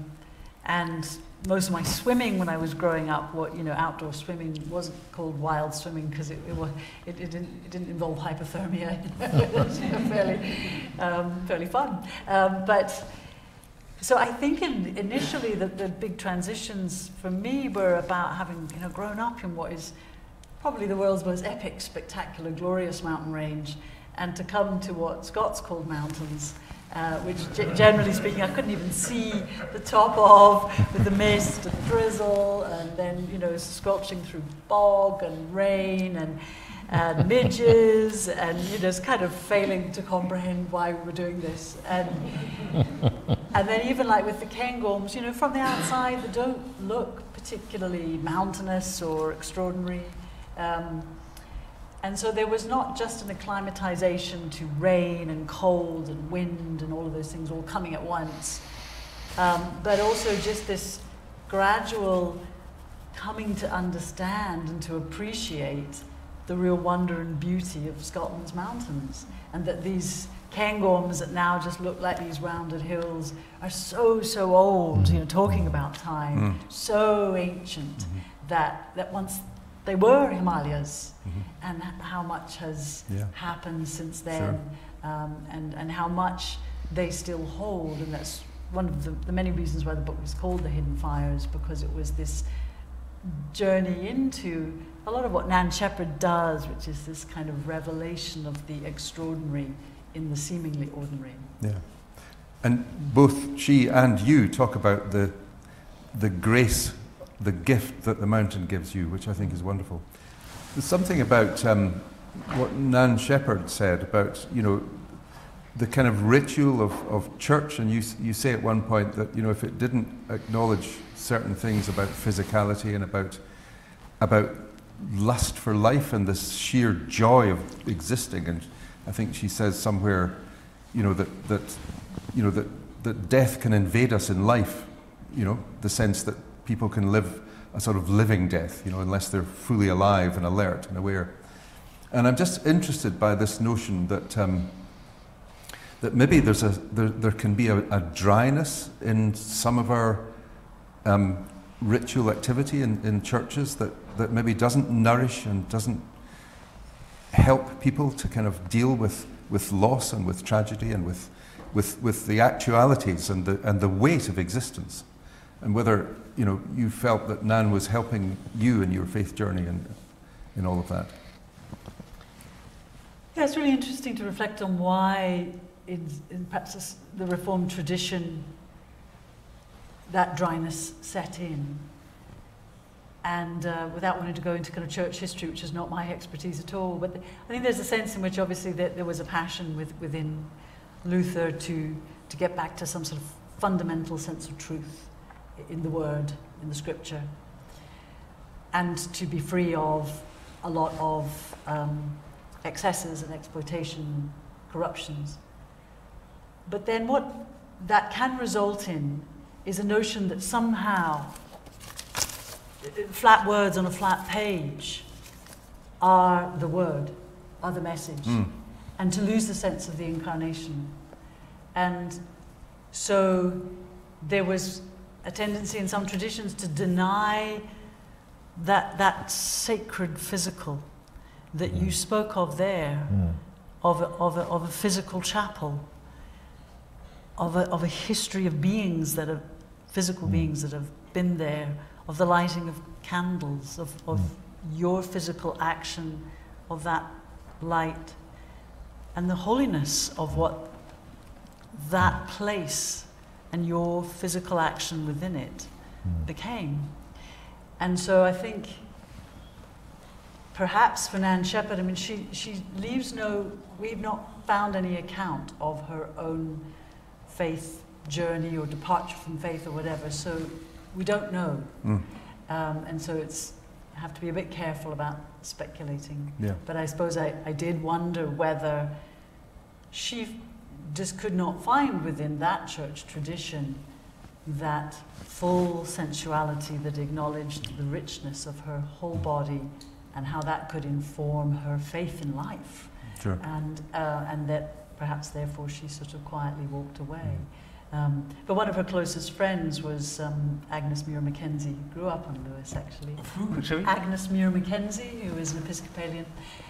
and most of my swimming when I was growing up, what you know, outdoor swimming wasn't called wild swimming because it, it, was, it, it, didn't, it didn't involve hypothermia. You know, it was you know, fairly, um, fairly fun. Um, but so I think in, initially the, the big transitions for me were about having you know grown up in what is probably the world's most epic, spectacular, glorious mountain range, and to come to what Scots called mountains. Uh, which g- generally speaking I couldn't even see the top of, with the mist and drizzle, and then you know squelching through bog and rain and, and midges, and you know, just kind of failing to comprehend why we were doing this. And and then even like with the Cairngorms, you know, from the outside they don't look particularly mountainous or extraordinary. Um, And so there was not just an acclimatization to rain and cold and wind and all of those things all coming at once, um, but also just this gradual coming to understand and to appreciate the real wonder and beauty of Scotland's mountains, and that these Cairngorms that now just look like these rounded hills are so, so old, you know, talking about time, mm. so ancient, mm-hmm. that, that once they were Himalayas, mm-hmm. and how much has yeah. happened since then, sure. um, and, and how much they still hold. And that's one of the, the many reasons why the book was called The Hidden Fires, because it was this journey into a lot of what Nan Shepherd does, which is this kind of revelation of the extraordinary in the seemingly ordinary. Yeah. And both she and you talk about the the grace, the gift that the mountain gives you, which I think is wonderful. There's something about um, what Nan Shepherd said about, you know, the kind of ritual of, of church, and you you say at one point that, you know, if it didn't acknowledge certain things about physicality and about about lust for life and this sheer joy of existing, and I think she says somewhere, you know, that that you know that that death can invade us in life, you know, the sense that people can live a sort of living death, you know, unless they're fully alive and alert and aware. And I'm just interested by this notion that um, that maybe there's a there, there can be a, a dryness in some of our um, ritual activity in, in churches that, that maybe doesn't nourish and doesn't help people to kind of deal with, with loss and with tragedy and with with, with the actualities and the, and the weight of existence. And whether, you know, you felt that Nan was helping you in your faith journey and in all of that. Yeah, it's really interesting to reflect on why in, in perhaps this, the Reformed tradition that dryness set in. And uh, without wanting to go into kind of church history, which is not my expertise at all, but the, I think there's a sense in which obviously there, there was a passion with, within Luther to, to get back to some sort of fundamental sense of truth in the Word, in the Scripture, and to be free of a lot of um, excesses and exploitation, corruptions. But then what that can result in is a notion that somehow flat words on a flat page are the word, are the message, mm. and to lose the sense of the incarnation. And so there was a tendency in some traditions to deny that, that sacred physical that mm. you spoke of there, mm. of, a, of, a, of a physical chapel, of a, of a history of beings that are physical mm. beings that have been there, of the lighting of candles, of, of mm. your physical action, of that light, and the holiness of what that place and your physical action within it mm. became. And so I think perhaps for Nan Shepherd, I mean, she, she leaves no, we've not found any account of her own faith journey or departure from faith or whatever, so we don't know. Mm. Um, and so it's, I have to be a bit careful about speculating. Yeah. But I suppose I, I did wonder whether she just could not find within that church tradition that full sensuality that acknowledged the richness of her whole body and how that could inform her faith in life. Sure. And, uh, and that perhaps therefore she sort of quietly walked away. Mm. Um, but one of her closest friends was um, Agnes Muir Mackenzie, who grew up on Lewis actually. Who, sorry? Agnes Muir Mackenzie, who is an Episcopalian,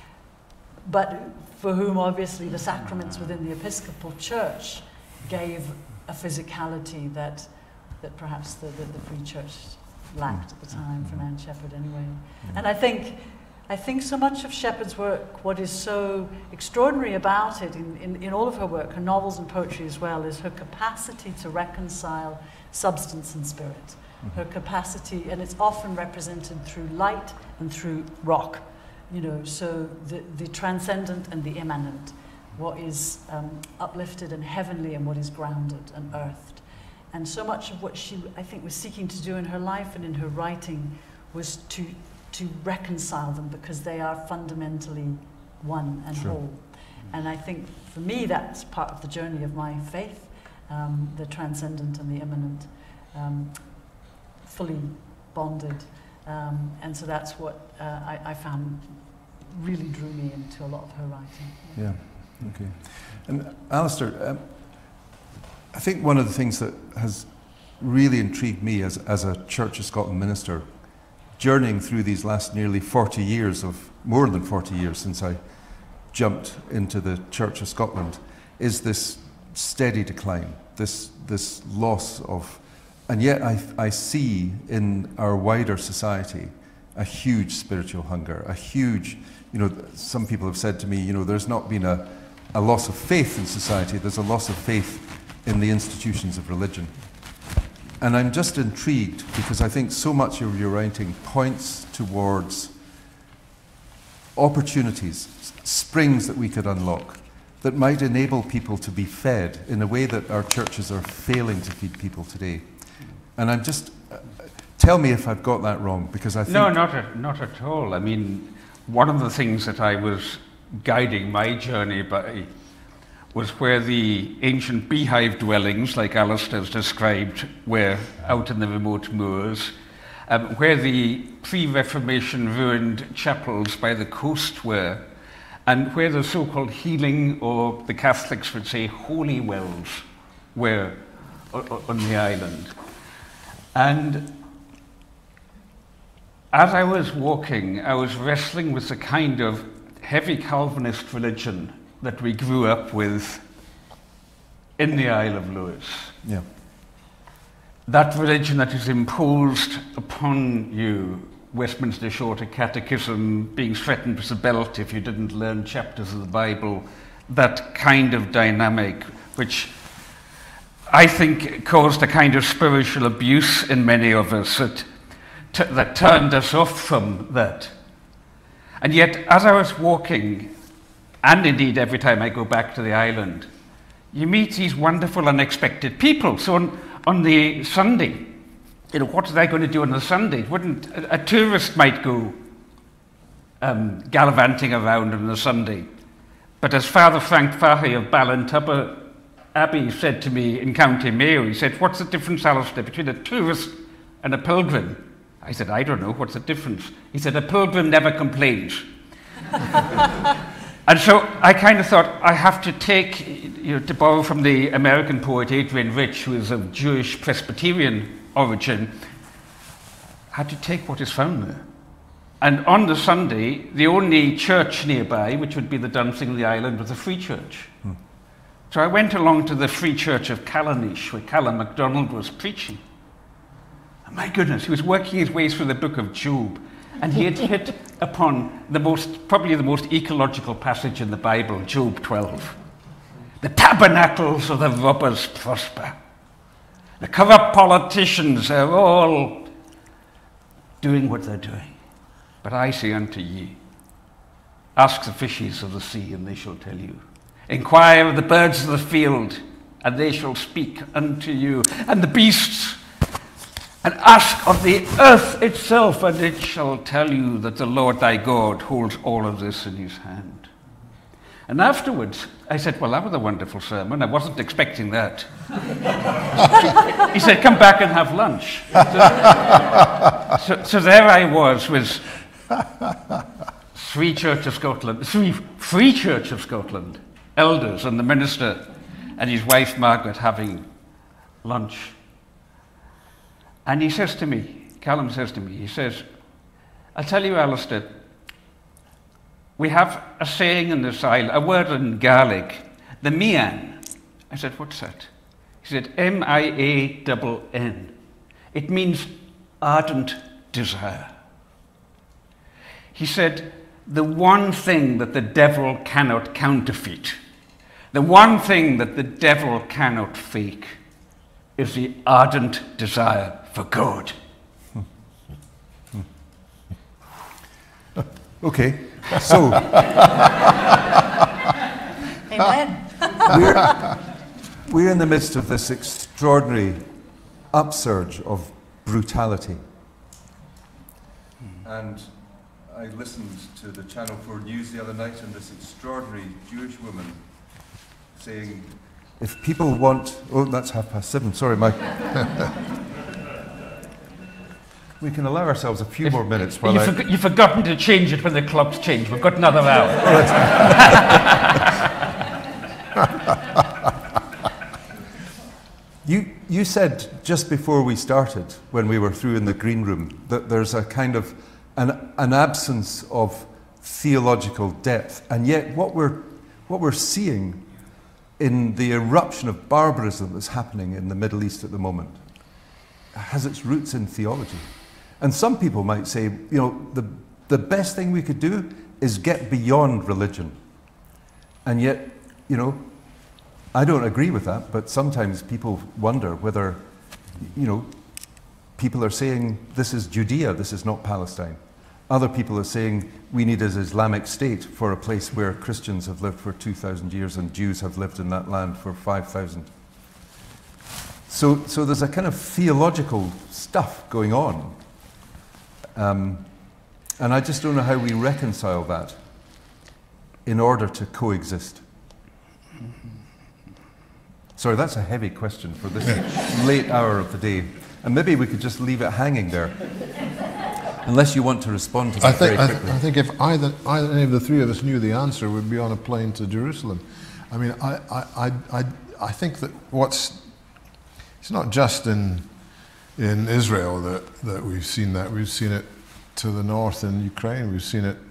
but for whom obviously the sacraments within the Episcopal Church gave a physicality that that perhaps the, the, the Free Church lacked at the time for Nan Shepherd anyway. And I think I think so much of Shepherd's work, what is so extraordinary about it in, in, in all of her work, her novels and poetry as well, is her capacity to reconcile substance and spirit. Mm-hmm. Her capacity, and it's often represented through light and through rock, you know, so the, the transcendent and the immanent, what is um, uplifted and heavenly and what is grounded and earthed. And so much of what she, I think, was seeking to do in her life and in her writing was to to reconcile them, because they are fundamentally one and sure. whole. And I think for me that's part of the journey of my faith, um, the transcendent and the immanent, um, fully bonded. Um, and so that's what uh, I, I found really drew me into a lot of her writing. Yeah, yeah. Okay. And Alistair, um, I think one of the things that has really intrigued me as, as a Church of Scotland minister, journeying through these last nearly forty years of, more than forty years since I jumped into the Church of Scotland, is this steady decline, this this loss of, and yet I, I see in our wider society a huge spiritual hunger, a huge, you know, some people have said to me, you know, there's not been a, a loss of faith in society, there's a loss of faith in the institutions of religion. And I'm just intrigued because I think so much of your writing points towards opportunities, springs that we could unlock that might enable people to be fed in a way that our churches are failing to feed people today. And I'm just, uh, tell me if I've got that wrong, because I think... No, not at, not at all. I mean, one of the things that I was guiding my journey by was where the ancient beehive dwellings, like Alistair's described, were out in the remote moors, um, where the pre-Reformation ruined chapels by the coast were, and where the so-called healing, or the Catholics would say holy wells, were on the island. And as I was walking, I was wrestling with the kind of heavy Calvinist religion that we grew up with in the Isle of Lewis. Yeah. That religion that is imposed upon you, Westminster Shorter Catechism, being threatened with a belt if you didn't learn chapters of the Bible, that kind of dynamic, which I think caused a kind of spiritual abuse in many of us that, t that turned us off from that. And yet, as I was walking, and indeed every time I go back to the island, you meet these wonderful, unexpected people. So on, on the Sunday, you know, what are they going to do on the Sunday? Wouldn't a, a tourist might go um, gallivanting around on the Sunday? But as Father Frank Fahy of Ballintubber Abbey said to me in County Mayo, he said, "What's the difference, Alistair, between a tourist and a pilgrim?" I said, "I don't know, what's the difference?" He said, "A pilgrim never complains." And so I kind of thought, I have to take, you know, to borrow from the American poet Adrian Rich, who is of Jewish Presbyterian origin, I had to take what is found there. And on the Sunday, the only church nearby, which would be the Dancing of the Island, was a free church. Hmm. So I went along to the Free Church of Callanish, where Callum MacDonald was preaching. And my goodness, he was working his way through the book of Job, and he had hit upon the most, probably the most ecological passage in the Bible, Job twelve. The tabernacles of the robbers prosper. The corrupt politicians are all doing what they're doing. But I say unto ye, ask the fishes of the sea, and they shall tell you. Inquire of the birds of the field, and they shall speak unto you. And the beasts, and ask of the earth itself, and it shall tell you that the Lord thy God holds all of this in his hand. And afterwards, I said, well, that was a wonderful sermon. I wasn't expecting that. He said, come back and have lunch. So, so, so there I was with three Church of Scotland, three Free Church of Scotland elders and the minister and his wife Margaret having lunch. And he says to me, Callum says to me, he says, I'll tell you, Alistair, we have a saying in this island, a word in Gaelic, the mian. I said, what's that? He said, M I A N N. It means ardent desire. He said, the one thing that the devil cannot counterfeit, the one thing that the devil cannot fake, is the ardent desire for God. Okay, so Amen. we're, we're in the midst of this extraordinary upsurge of brutality. And I listened to the Channel four News the other night, and this extraordinary Jewish woman saying, if people want... Oh, that's half past seven. Sorry, Mike. We can allow ourselves a few if, more minutes. While you've, I... forg you've forgotten to change it when the clocks change. We've got another hour. you, you said just before we started, when we were through in the green room, that there's a kind of an, an absence of theological depth. And yet what we're, what we're seeing in the eruption of barbarism that's happening in the Middle East at the moment has its roots in theology. And some people might say, you know, the, the best thing we could do is get beyond religion. And yet, you know, I don't agree with that, but sometimes people wonder whether, you know, people are saying this is Judea, this is not Palestine. Other people are saying we need an Islamic state for a place where Christians have lived for two thousand years and Jews have lived in that land for five thousand. So, so there's a kind of theological stuff going on. Um, and I just don't know how we reconcile that in order to coexist. Sorry, that's a heavy question for this late hour of the day. And maybe we could just leave it hanging there. Unless you want to respond to that I think, very quickly. I, I think if either, either any of the three of us knew the answer, we'd be on a plane to Jerusalem. I mean, I, I, I, I think that what's... It's not just in, in Israel that, that we've seen that. We've seen it to the north in Ukraine. We've seen it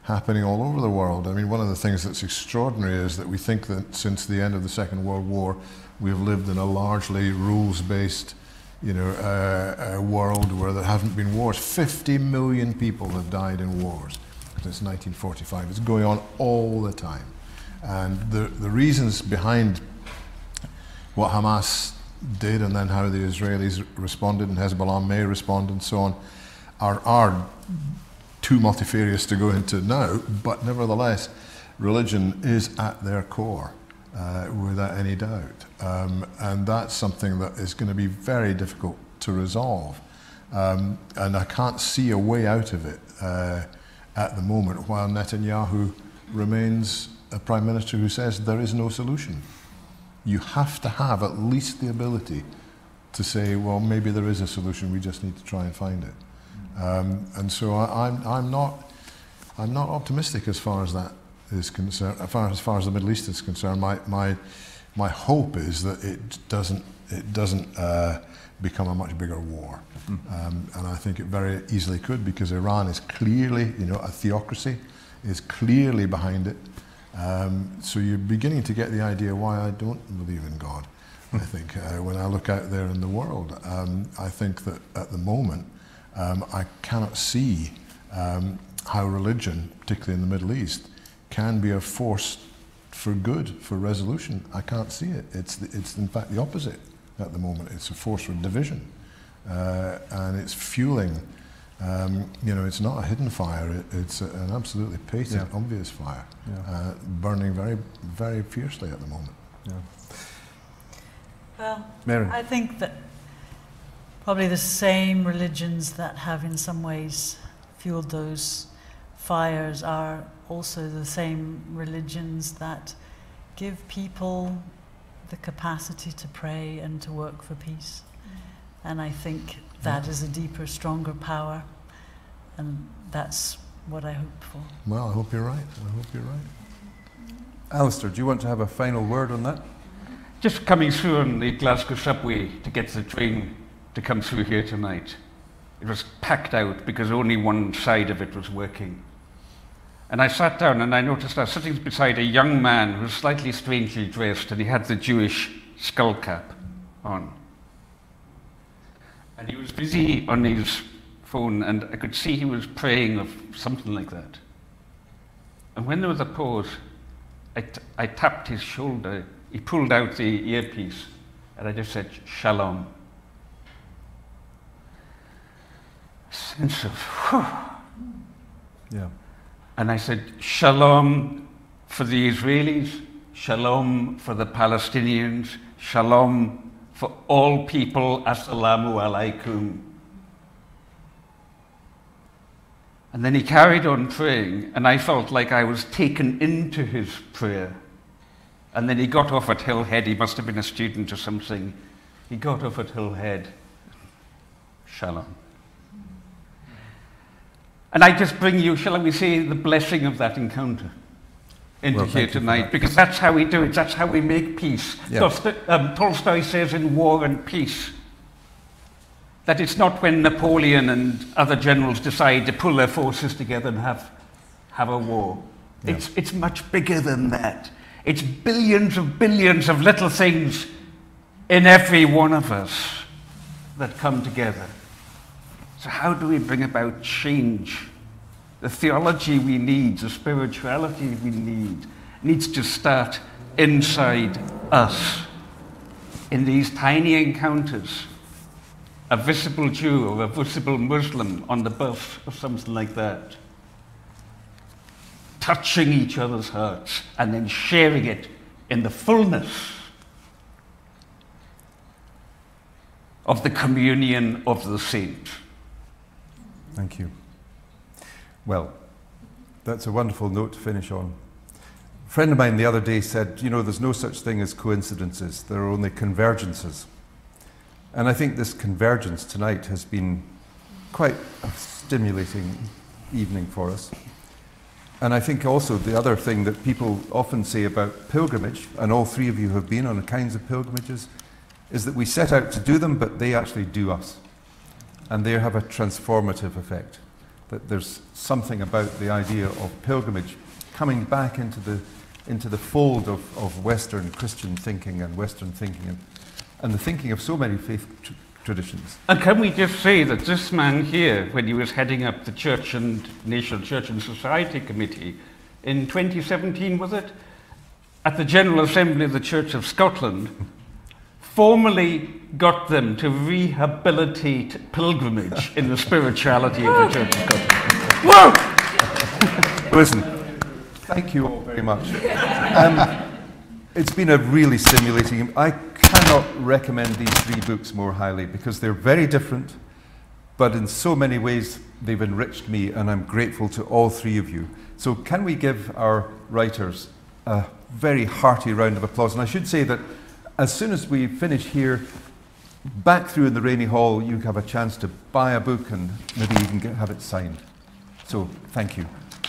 happening all over the world. I mean, one of the things that's extraordinary is that we think that since the end of the Second World War, we've lived in a largely rules-based, you know, uh, uh, world where there haven't been wars. fifty million people have died in wars since nineteen forty-five. It's going on all the time. And the, the reasons behind what Hamas did and then how the Israelis responded and Hezbollah may respond and so on are, are too multifarious to go into now, but nevertheless, religion is at their core, uh, without any doubt. Um, and that's something that is going to be very difficult to resolve. Um, and I can't see a way out of it uh, at the moment, while Netanyahu remains a prime minister who says there is no solution. You have to have at least the ability to say, well, maybe there is a solution, we just need to try and find it. Um, and so I, I'm, I'm not, I'm not optimistic as far as that is concerned. As far as, far as the Middle East is concerned, my, my, my hope is that it doesn't, it doesn't uh, become a much bigger war. Mm-hmm. um, and I think it very easily could, because Iran is clearly, you know, a theocracy, is clearly behind it. Um, so you're beginning to get the idea why I don't believe in God. I think uh, when I look out there in the world, um, I think that at the moment, Um, I cannot see um, how religion, particularly in the Middle East, can be a force for good, for resolution. I can't see it. It's, the, it's in fact the opposite at the moment. It's a force for division. Uh, and it's fueling, um, you know, it's not a hidden fire. It, it's a, an absolutely patent, yeah. obvious fire, yeah. uh, burning very, very fiercely at the moment. Yeah. Well, Merryn. I think that probably the same religions that have in some ways fueled those fires are also the same religions that give people the capacity to pray and to work for peace. And I think that is a deeper, stronger power, and that's what I hope for. Well, I hope you're right. I hope you're right. Alistair, do you want to have a final word on that? Just coming through on the Glasgow subway to get the train to come through here tonight. It was packed out because only one side of it was working. And I sat down and I noticed I was sitting beside a young man who was slightly strangely dressed, and he had the Jewish skull cap on. And he was busy on his phone, and I could see he was praying of something like that. And when there was a pause, I, t I tapped his shoulder. He pulled out the earpiece, and I just said, "Shalom." Sense of, whew. Yeah. And I said, "Shalom for the Israelis, shalom for the Palestinians, shalom for all people, assalamu alaikum." And then he carried on praying, and I felt like I was taken into his prayer. And then he got off at Hillhead. He must have been a student or something. He got off at Hillhead. Shalom. And I just bring you, shall we say, the blessing of that encounter into well, here tonight, because that's how we do it. That's how we make peace. Yeah. Dost- um, Tolstoy says in War and Peace that it's not when Napoleon and other generals decide to pull their forces together and have, have a war. Yeah. It's, it's much bigger than that. It's billions of billions of little things in every one of us that come together. So how do we bring about change? The theology we need, the spirituality we need, needs to start inside us. In these tiny encounters, a visible Jew or a visible Muslim on the bus or something like that, touching each other's hearts and then sharing it in the fullness of the communion of the saints. Thank you. Well, that's a wonderful note to finish on. A friend of mine the other day said, you know, there's no such thing as coincidences, there are only convergences. And I think this convergence tonight has been quite a stimulating evening for us. And I think also the other thing that people often say about pilgrimage, and all three of you have been on kinds of pilgrimages, is that we set out to do them, but they actually do us. And they have a transformative effect. that there's something about the idea of pilgrimage coming back into the, into the fold of, of Western Christian thinking and Western thinking and, and the thinking of so many faith tr traditions. And can we just say that this man here, when he was heading up the Church and National Church and Society Committee in twenty seventeen, was it? At the General Assembly of the Church of Scotland, formally got them to rehabilitate pilgrimage in the spirituality of the Church of Scotland. Whoa! Listen, thank you all very much. Um, it's been a really stimulating. I cannot recommend these three books more highly because they're very different, but in so many ways they've enriched me, and I'm grateful to all three of you. So can we give our writers a very hearty round of applause? And I should say that as soon as we finish here, back through in the Rainy Hall, you have a chance to buy a book and maybe even get, have it signed. So thank you.